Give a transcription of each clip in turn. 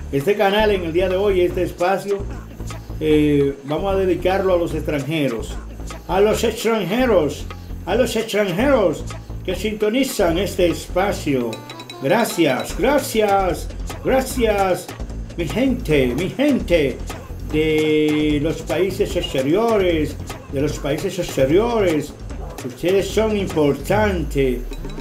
Este canal en el día de hoy, este espacio, vamos a dedicarlo a los extranjeros. A los extranjeros, a los extranjeros que sintonizan este espacio. Gracias, gracias, gracias, mi gente de los países exteriores, Ustedes son importantes,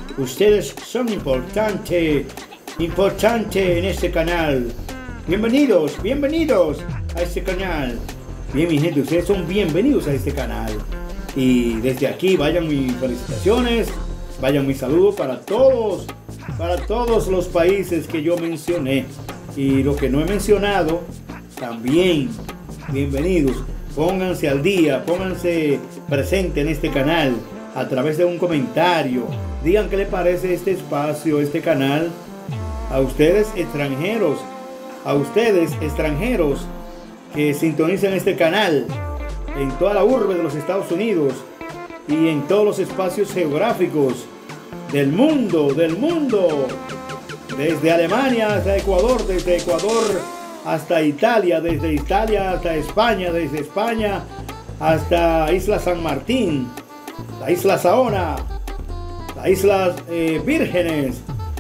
importante en este canal. Bienvenidos a este canal. Bien, mi gente, ustedes son bienvenidos a este canal. Y desde aquí vayan mis felicitaciones, vayan mis saludos para todos los países que yo mencioné. Y los que no he mencionado, también bienvenidos. Pónganse al día, pónganse presente en este canal a través de un comentario. Digan qué les parece este espacio, este canal. A ustedes extranjeros que sintonizan este canal en toda la urbe de los Estados Unidos y en todos los espacios geográficos del mundo, desde Alemania hasta Ecuador, desde Ecuador hasta Italia, desde Italia hasta España, desde España hasta Isla San Martín, la Isla Saona, las Islas Vírgenes,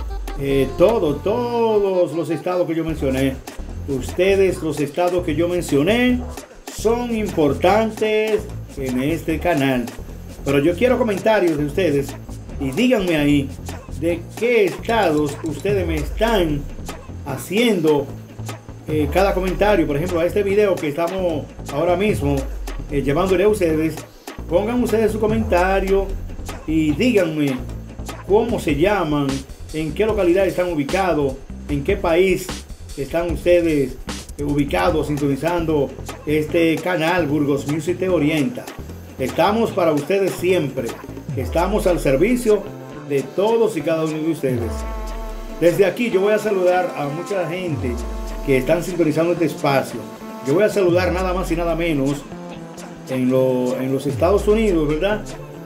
todos los estados que yo mencioné. Ustedes, los estados que yo mencioné, son importantes en este canal. Pero yo quiero comentarios de ustedes y díganme ahí de qué estados ustedes me están haciendo cada comentario. Por ejemplo, a este video que estamos ahora mismo llevándole a ustedes, pongan ustedes su comentario y díganme cómo se llaman, en qué localidad están ubicados, en qué país están ustedes ubicados sintonizando este canal. Burgos Music te orienta. Estamos para ustedes siempre, estamos al servicio de todos y cada uno de ustedes. Desde aquí yo voy a saludar a mucha gente que están sintonizando este espacio. Yo voy a saludar nada más y nada menos en los Estados Unidos, ¿verdad?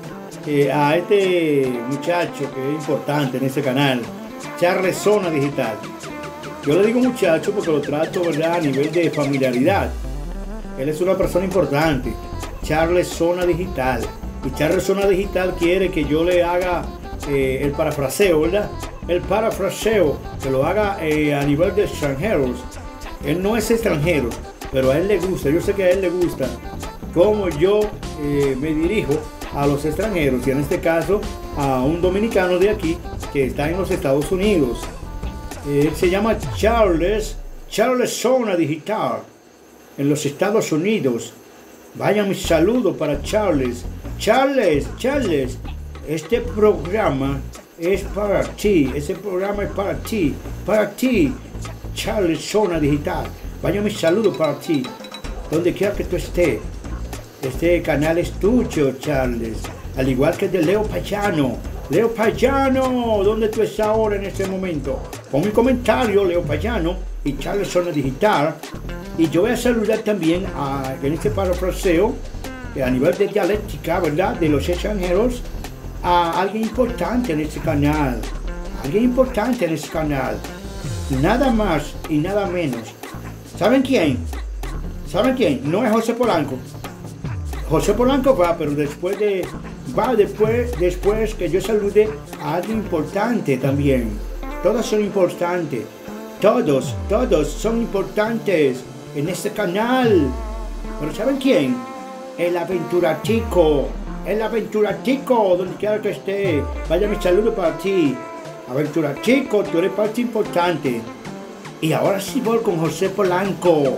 A este muchacho que es importante en este canal, Charles Zona Digital. Yo le digo muchacho porque lo trato, ¿verdad?, a nivel de familiaridad. Él es una persona importante, Charles Zona Digital. Y Charles Zona Digital quiere que yo le haga el parafraseo, ¿verdad? El parafraseo, que lo haga a nivel de extranjeros. Él no es extranjero, pero a él le gusta, yo sé que a él le gusta cómo yo me dirijo a los extranjeros, y en este caso a un dominicano de aquí que está en los Estados Unidos. Él se llama Charles Zona Digital en los Estados Unidos. Vayan mis saludos para Charles. Charles, este programa es para ti, ese programa es para ti, Charles Zona Digital. Vayan mis saludos para ti, donde quiera que tú estés. Este canal es tuyo, Charles, al igual que el de Leo Payano. Leo Payano, ¿dónde tú estás ahora en este momento? Pon un comentario, Leo Payano y Charles Zona Digital. Y yo voy a saludar también en este parafraseo, a nivel de dialéctica, ¿verdad?, de los extranjeros, a alguien importante en este canal. Nada más y nada menos. ¿Saben quién? No es José Polanco. José Polanco va, pero después que yo salude a alguien importante también. Todos son importantes. Todos son importantes en este canal. Pero ¿saben quién? El aventuratico, donde quiera que esté. Vaya mi saludo para ti. Aventuratico, tú eres parte importante. Y ahora sí voy con José Polanco.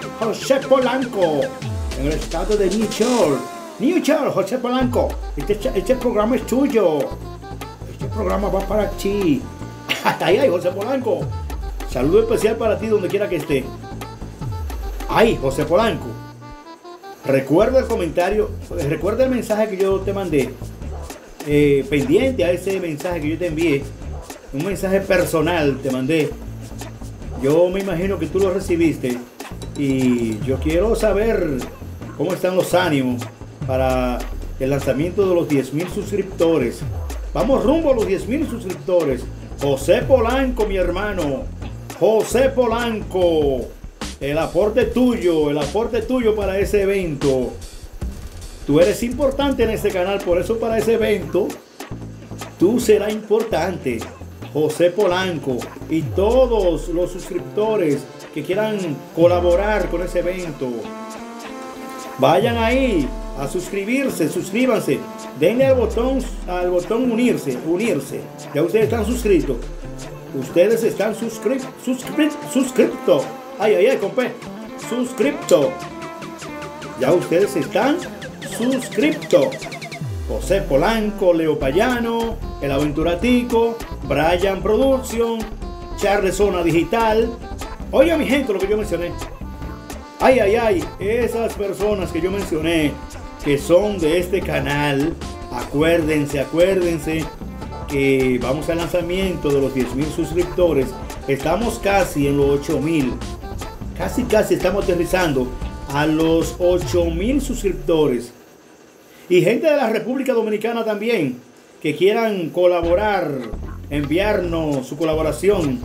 En el estado de New York, José Polanco, este programa es tuyo. Este programa va para ti. Hasta ahí, José Polanco. Saludo especial para ti donde quiera que esté. Ay, José Polanco. Recuerda el comentario, recuerda el mensaje que yo te mandé. Pendiente a ese mensaje que yo te envié. Un mensaje personal te mandé. Yo me imagino que tú lo recibiste. Y yo quiero saber cómo están los ánimos para el lanzamiento de los 10,000 suscriptores. Vamos rumbo a los 10,000 suscriptores. José Polanco, mi hermano. José Polanco, el aporte tuyo para ese evento. Tú eres importante en este canal, por eso para ese evento tú serás importante. José Polanco y todos los suscriptores que quieran colaborar con ese evento, vayan ahí a suscribirse, suscríbanse, denle al botón unirse. Ya ustedes están suscritos. Ustedes están suscripto. Ay, compa. Suscripto. Ya ustedes están suscripto. José Polanco, Leo Payano, El Aventuratico, Brian Production, Charles Zona Digital. Oiga, mi gente, lo que yo mencioné. Ay, esas personas que yo mencioné que son de este canal, acuérdense que vamos al lanzamiento de los 10,000 suscriptores. Estamos casi en los 8,000. Casi estamos aterrizando a los 8,000 suscriptores. Y gente de la República Dominicana también, que quieran colaborar, enviarnos su colaboración,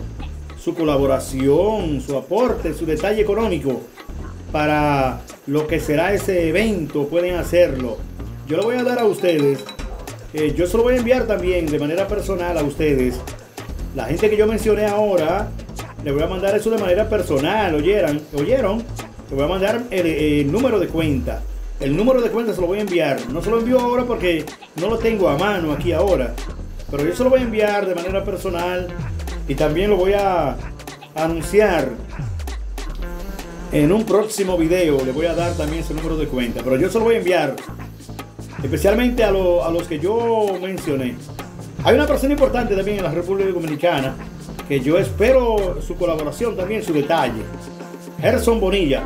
su aporte, su detalle económico para lo que será ese evento, pueden hacerlo. Yo lo voy a dar a ustedes. Yo se lo voy a enviar también de manera personal a ustedes. La gente que yo mencioné ahora, le voy a mandar eso de manera personal. ¿Oyeron? Le voy a mandar el número de cuenta. El número de cuenta se lo voy a enviar. No se lo envío ahora porque no lo tengo a mano aquí ahora. Pero yo se lo voy a enviar de manera personal. Y también lo voy a anunciar en un próximo video. Le voy a dar también ese número de cuenta. Pero yo se lo voy a enviar especialmente a los que yo mencioné. Hay una persona importante también en la República Dominicana que yo espero su colaboración también, su detalle. Gerson Bonilla,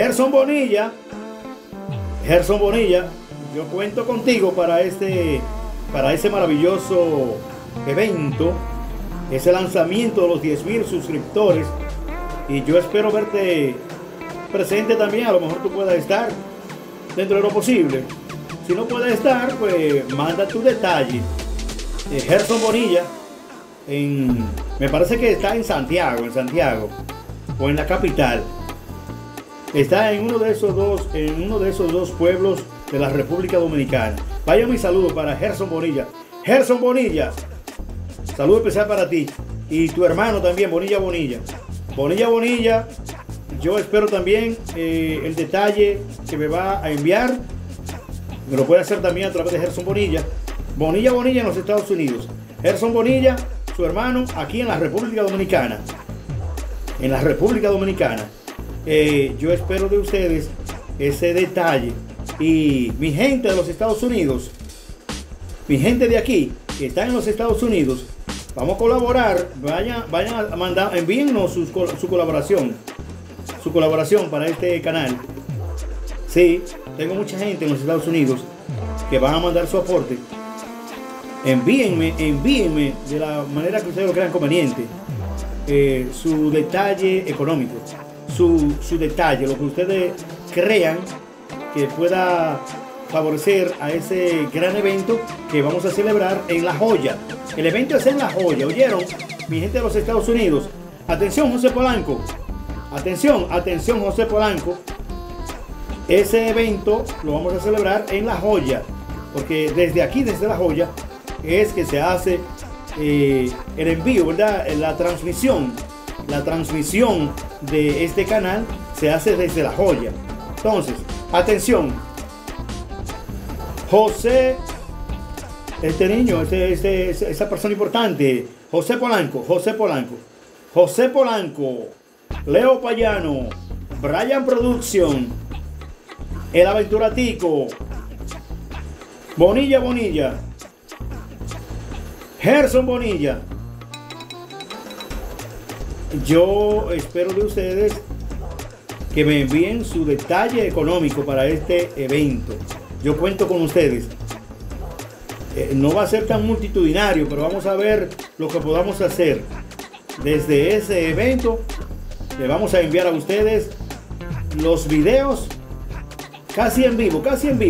yo cuento contigo para ese maravilloso evento, ese lanzamiento de los 10,000 suscriptores. Y yo espero verte presente también. A lo mejor tú puedas estar dentro de lo posible. Si no puedes estar, pues manda tu detalle. Gerson Bonilla, me parece que está en Santiago o en la capital. Está en uno de esos dos pueblos de la República Dominicana. Vaya mi saludo para Gerson Bonilla. Gerson Bonilla, saludo especial para ti y tu hermano también, Bonilla. Yo espero también el detalle que me va a enviar. Me lo puede hacer también a través de Gerson Bonilla. Bonilla en los Estados Unidos. Gerson Bonilla, su hermano, aquí en la República Dominicana. Yo espero de ustedes ese detalle. Y mi gente de los Estados Unidos, mi gente de aquí, que está en los Estados Unidos, vamos a colaborar. Vayan a mandar, envíennos su colaboración para este canal. Sí, tengo mucha gente en los Estados Unidos que van a mandar su aporte. Envíenme de la manera que ustedes lo crean conveniente, su detalle económico, su detalle, lo que ustedes crean que pueda favorecer a ese gran evento que vamos a celebrar en La Joya. El evento es en La Joya, ¿oyeron? Mi gente de los Estados Unidos. Atención, José Polanco. Atención, José Polanco. Ese evento lo vamos a celebrar en La Joya, porque desde aquí, desde La Joya, es que se hace el envío, ¿verdad? La transmisión de este canal se hace desde La Joya. Entonces, atención, José, esa persona importante, José Polanco, Leo Payano, Brian Production, El Aventuratico, Bonilla, Gerson Bonilla. Yo espero de ustedes que me envíen su detalle económico para este evento. Yo cuento con ustedes. No va a ser tan multitudinario, pero vamos a ver lo que podamos hacer. Desde ese evento le vamos a enviar a ustedes los videos casi en vivo.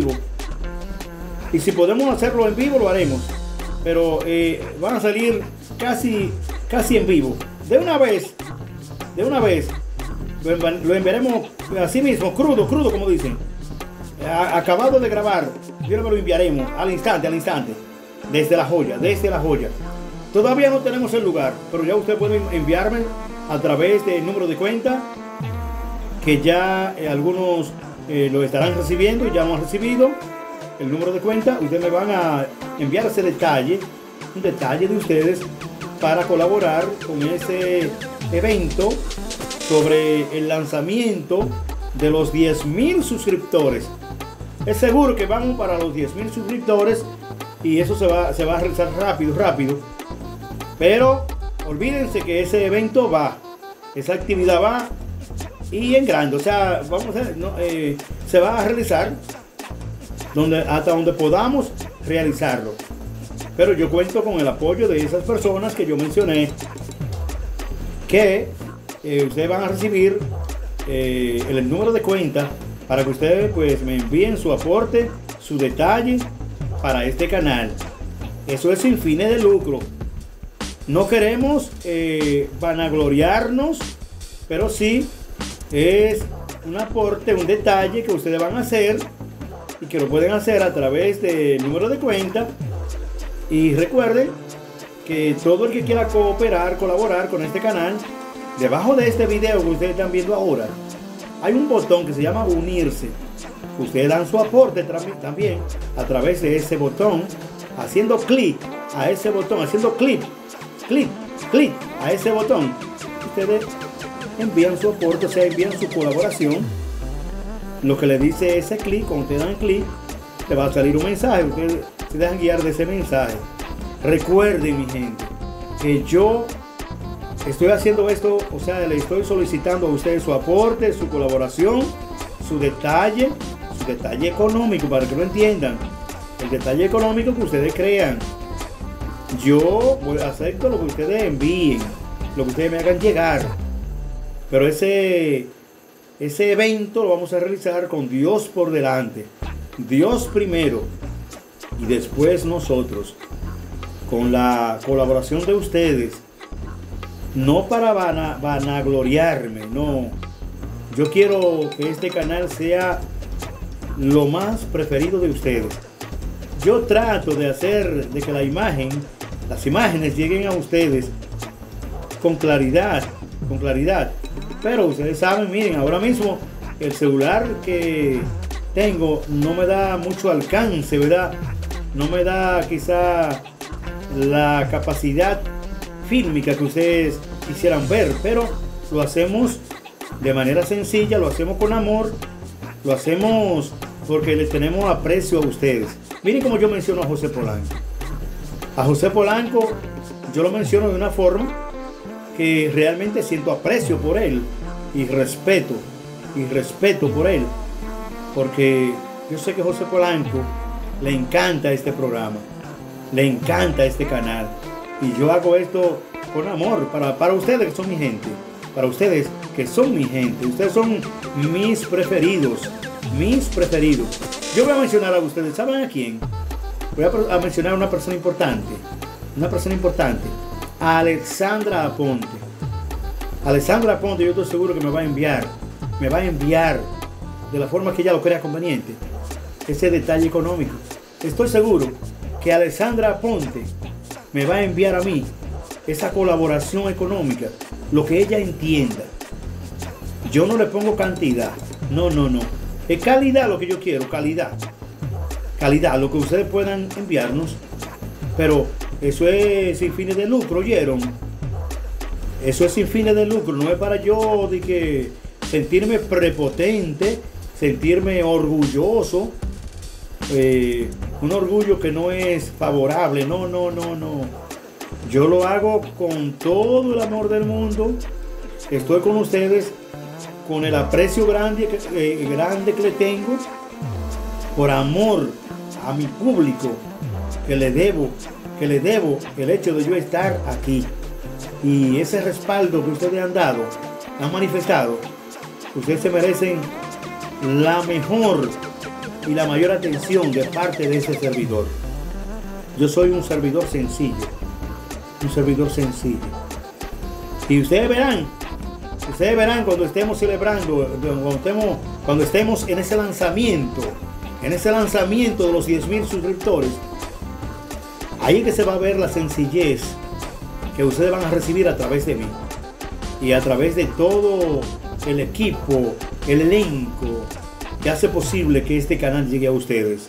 Y si podemos hacerlo en vivo, lo haremos. Pero van a salir casi en vivo. De una vez de una vez lo enviaremos así mismo, crudo, como dicen. Acabado de grabar, yo lo enviaremos al instante, desde la joya. Todavía no tenemos el lugar, pero ya usted puede enviarme a través del número de cuenta, que ya algunos lo estarán recibiendo y ya hemos recibido el número de cuenta. Ustedes me van a enviar ese detalle, un detalle de ustedes para colaborar con ese evento sobre el lanzamiento de los 10,000 suscriptores. Es seguro que vamos para los 10,000 suscriptores y eso se va a realizar rápido. Pero olvídense que ese evento va, esa actividad va y en grande. O sea, se va a realizar hasta donde podamos realizarlo. Pero yo cuento con el apoyo de esas personas que yo mencioné, que ustedes van a recibir el número de cuenta para que ustedes pues me envíen su aporte, su detalle para este canal. Eso es sin fines de lucro. No queremos vanagloriarnos, pero sí es un aporte, un detalle que ustedes van a hacer y que lo pueden hacer a través del número de cuenta. Y recuerden que todo el que quiera colaborar con este canal, debajo de este video que ustedes están viendo ahora, hay un botón que se llama unirse. Ustedes dan su aporte también a través de ese botón, haciendo clic a ese botón, haciendo clic a ese botón. Ustedes envían su aporte, o sea, envían su colaboración. Lo que le dice ese clic, cuando ustedes dan clic, te va a salir un mensaje. Ustedes se dejan guiar de ese mensaje. Recuerden, mi gente, que yo estoy haciendo esto, o sea, le estoy solicitando a ustedes su aporte, su colaboración, su detalle económico, para que lo entiendan. El detalle económico que ustedes crean. Yo acepto lo que ustedes envíen, lo que ustedes me hagan llegar. Pero ese evento lo vamos a realizar con Dios por delante. Dios primero y después nosotros. Con la colaboración de ustedes. No para vanagloriarme, no. Yo quiero que este canal sea lo más preferido de ustedes. Yo trato de hacer de que las imágenes lleguen a ustedes con claridad. Pero ustedes saben, miren, ahora mismo el celular que tengo no me da mucho alcance, ¿verdad? No me da quizá la capacidad fílmica que ustedes quisieran ver, pero lo hacemos de manera sencilla, lo hacemos con amor, lo hacemos porque les tenemos aprecio a ustedes. Miren cómo yo menciono a José Polanco. A José Polanco yo lo menciono de una forma que realmente siento aprecio por él y respeto por él, porque yo sé que a José Polanco le encanta este programa, le encanta este canal, y yo hago esto con amor para ustedes que son mi gente, para ustedes que son mi gente. Ustedes son mis preferidos. Yo voy a mencionar a ustedes, ¿saben a quién? Voy a mencionar a una persona importante, a Alexandra Aponte. Alexandra Aponte, yo estoy seguro que me va a enviar de la forma que ella lo crea conveniente ese detalle económico. Estoy seguro que Alexandra Aponte me va a enviar a mí esa colaboración económica, lo que ella entienda. Yo no le pongo cantidad, no. Es calidad lo que yo quiero, calidad, lo que ustedes puedan enviarnos. Pero eso es sin fines de lucro, ¿oyeron? Eso es sin fines de lucro, no es para yo de que sentirme prepotente, sentirme orgulloso, un orgullo que no es favorable, no. Yo lo hago con todo el amor del mundo. Estoy con ustedes con el aprecio grande que le tengo, por amor a mi público, que le debo el hecho de yo estar aquí. Y ese respaldo que ustedes han manifestado, ustedes se merecen la mejor y la mayor atención de parte de ese servidor. Yo soy un servidor sencillo. Y ustedes verán Ustedes verán cuando estemos celebrando, cuando estemos en ese lanzamiento de los 10,000 suscriptores. Ahí es que se va a ver la sencillez que ustedes van a recibir a través de mí y a través de todo el equipo, el elenco que hace posible que este canal llegue a ustedes.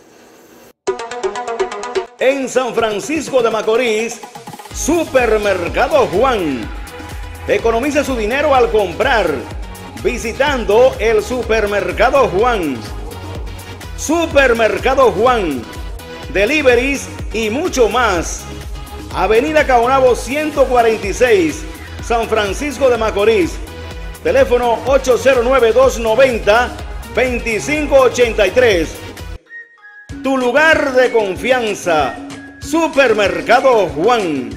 En San Francisco de Macorís, Supermercado Juan. Economiza su dinero al comprar visitando el Supermercado Juan. Supermercado Juan, deliveries y mucho más. Avenida Caonabo 146, San Francisco de Macorís. Teléfono 809-290-2583. Tu lugar de confianza, Supermercado Juan.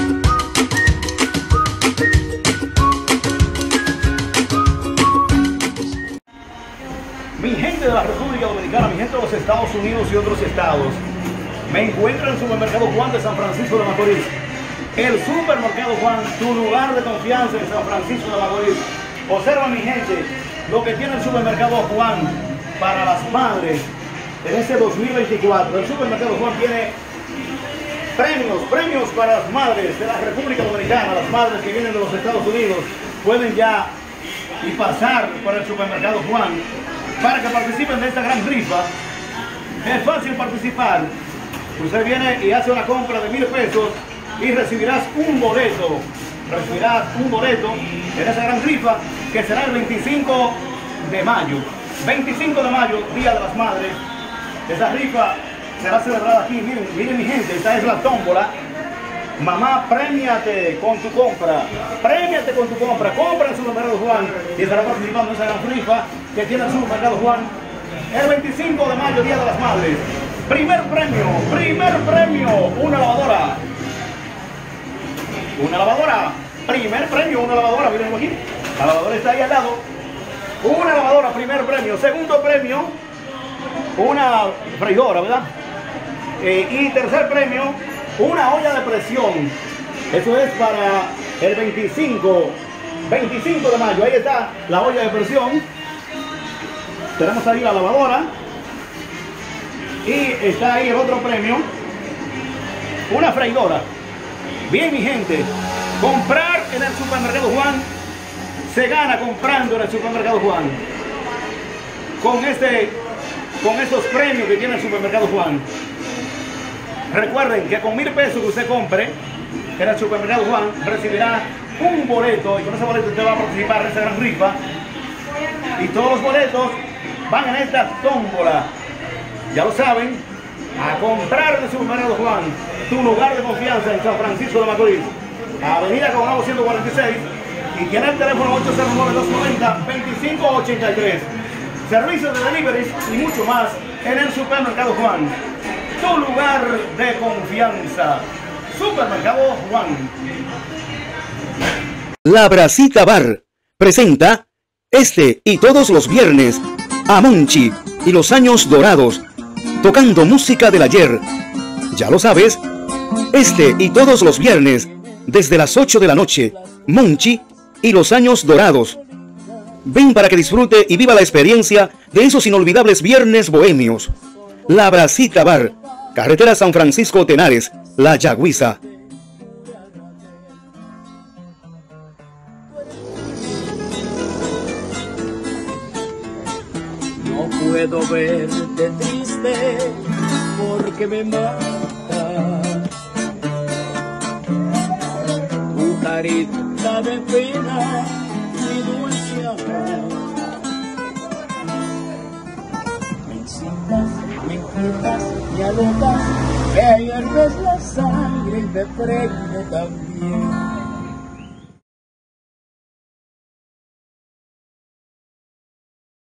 Mi gente de la República Dominicana, mi gente de los Estados Unidos y otros estados, me encuentro en el Supermercado Juan de San Francisco de Macorís. El Supermercado Juan, tu lugar de confianza en San Francisco de Macorís. Observa, mi gente, lo que tiene el Supermercado Juan para las madres en este 2024. El Supermercado Juan tiene premios para las madres de la República Dominicana. Las madres que vienen de los Estados Unidos pueden ya y pasar por el Supermercado Juan para que participen de esta gran rifa. Es fácil participar. Usted viene y hace una compra de 1,000 pesos y recibirás un boleto. En esa gran rifa que será el 25 de mayo. 25 de mayo, Día de las Madres. Esa rifa será celebrada aquí. Miren mi gente, esta es la tómbola. Mamá, premiate con tu compra. Premiate con tu compra. Compra en el Supermercado Juan y estará participando en esa gran rifa que tiene el Supermercado Juan. El 25 de mayo, Día de las Madres. Primer premio, una lavadora. Primer premio, una lavadora. Miren aquí. La lavadora está ahí al lado. Una lavadora, primer premio. Segundo premio, una freidora, ¿verdad? Y tercer premio, una olla de presión. Eso es para el 25 de mayo. Ahí está la olla de presión. Tenemos ahí la lavadora. Y está ahí el otro premio, una freidora. Bien, mi gente, comprar en el Supermercado Juan se gana comprando en el Supermercado Juan. Con estos premios que tiene el Supermercado Juan. Recuerden que con 1,000 pesos que usted compre en el Supermercado Juan recibirá un boleto, y con ese boleto usted va a participar en esta gran rifa. Y todos los boletos van en esta tómbola. Ya lo saben, a comprar en el Supermercado Juan, tu lugar de confianza en San Francisco de Macorís. Avenida Caonabo 146 y tiene el teléfono 809-290-2583. Servicios de deliveries y mucho más en el Supermercado Juan. Tu lugar de confianza. Supermercado Juan. La Brasita Bar presenta este y todos los viernes a Monchi y los Años Dorados, tocando música del ayer. Ya lo sabes, este y todos los viernes, desde las 8 de la noche, Monchi y los Años Dorados. Ven para que disfrute y viva la experiencia de esos inolvidables viernes bohemios. La Brasita Bar, carretera San Francisco Tenares, La Yagüiza. No puedo verte triste porque me mata tu carita de pena, mi dulce amor. Me incitas, me inquietas, me alocas, me hierves la sangre y me prende también.